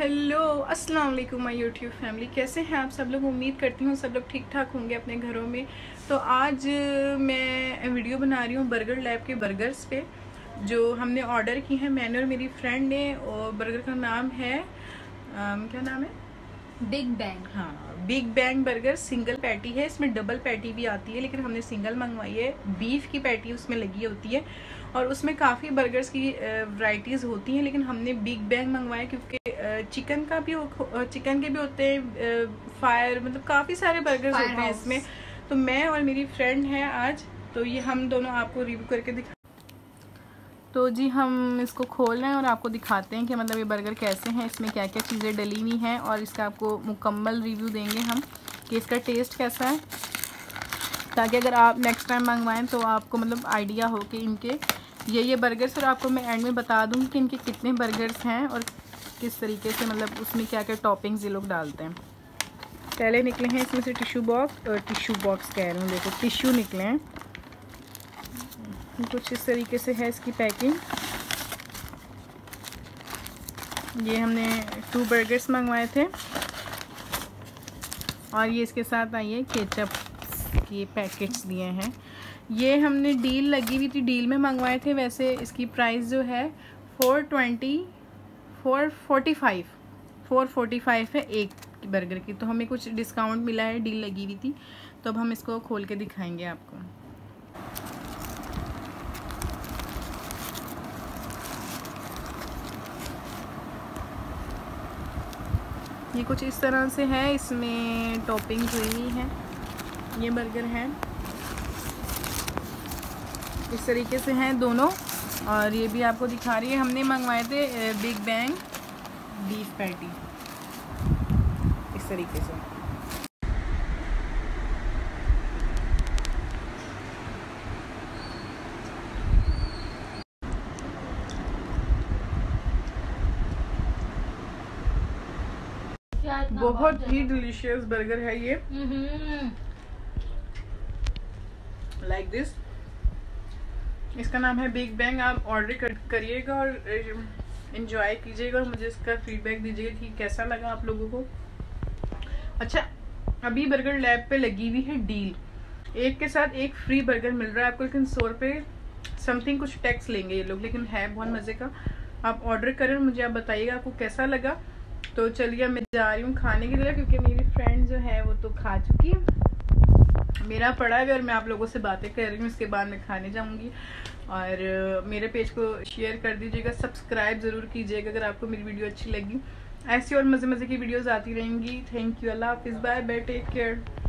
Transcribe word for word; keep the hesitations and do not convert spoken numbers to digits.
Hello अस्सलाम वालेकुम my YouTube family, कैसे हैं आप सब लोग। उम्मीद करती हूँ सब लोग ठीक ठाक होंगे अपने घरों में। तो आज मैं वीडियो बना रही हूँ बर्गर लैब के बर्गर्स पे जो हमने ऑर्डर की हैं, मैंने और मेरी फ्रेंड ने। और बर्गर का नाम है आम, क्या नाम है, बिग बैंग। हाँ, big bang burger. Single patty है, इसमें डबल पैटी भी आती है लेकिन हमने सिंगल मंगवाई है। बीफ की पैटी उसमें लगी होती है और उसमें काफ़ी बर्गर्स की वैरायटीज़ होती हैं, लेकिन हमने बिग बैंग मंगवाया क्योंकि चिकन का भी चिकन के भी होते हैं, फायर मतलब काफ़ी सारे बर्गर्स होते हैं इसमें। तो मैं और मेरी फ्रेंड है आज, तो ये हम दोनों आपको रिव्यू करके दिखा। तो जी हम इसको खोल रहे हैं और आपको दिखाते हैं कि मतलब ये बर्गर कैसे हैं, इसमें क्या क्या चीज़ें डली हुई हैं और इसका आपको मुकम्मल रिव्यू देंगे हम कि इसका टेस्ट कैसा है, ताकि अगर आप नेक्स्ट टाइम मंगवाएं तो आपको मतलब आइडिया हो कि इनके ये ये बर्गर्स। और आपको मैं एंड में बता दूँगी कि इनके कितने बर्गर्स हैं और किस तरीके से मतलब उसमें क्या क्या टॉपिंग्स ये लोग डालते हैं। पहले निकले हैं इसमें से टिश्यू बॉक्स, और टिश्यू बॉक्स कह रही हूँ, देखो टिश्यू निकले हैं। कुछ इस तरीके से है इसकी पैकिंग। ये हमने टू बर्गर्स मंगवाए थे और ये इसके साथ आई है केचप के पैकेट्स दिए हैं। ये हमने डील लगी हुई थी, डील में मंगवाए थे। वैसे इसकी प्राइस जो है four twenty four forty five four forty five है एक बर्गर की। तो हमें कुछ डिस्काउंट मिला है, डील लगी हुई थी। तो अब हम इसको खोल के दिखाएंगे आपको। ये कुछ इस तरह से है, इसमें टॉपिंग हुई है। ये बर्गर हैं इस तरीके से हैं दोनों, और ये भी आपको दिखा रही है। हमने मंगवाए थे बिग बैंग बीफ पैटी इस तरीके से। बहुत ही डिलीशियस बर्गर है ये, लाइक दिस। इसका नाम है बिग बैंग। आप ऑर्डर करिएगा और एंजॉय कीजिएगा और मुझे इसका फीडबैक दीजिएगा कि कैसा लगा आप लोगों को। अच्छा, अभी बर्गर लैब पे लगी हुई है डील, एक के साथ एक फ्री बर्गर मिल रहा है आपको, लेकिन सौ रुपये समथिंग कुछ टैक्स लेंगे ये लोग, लेकिन है बहुत मज़े का। आप ऑर्डर करें, मुझे आप बताइएगा आपको कैसा लगा। तो चलिए मैं जा रही हूँ खाने की तरफ, क्योंकि मेरी फ्रेंड जो है वो तो खा चुकी है, मेरा पड़ा है और मैं आप लोगों से बातें कर रही हूँ। इसके बाद मैं खाने जाऊँगी। और मेरे पेज को शेयर कर दीजिएगा, सब्सक्राइब ज़रूर कीजिएगा अगर आपको मेरी वीडियो अच्छी लगी। ऐसी और मज़े मज़े की वीडियोज़ आती रहेंगी। थैंक यू, अल्लाह हाफिज़, बाय बाय, टेक केयर।